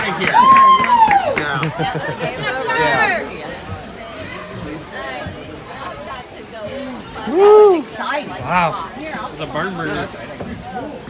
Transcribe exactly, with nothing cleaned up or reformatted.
right here. Yeah. Woo! Exciting. Wow. It's a burn burner.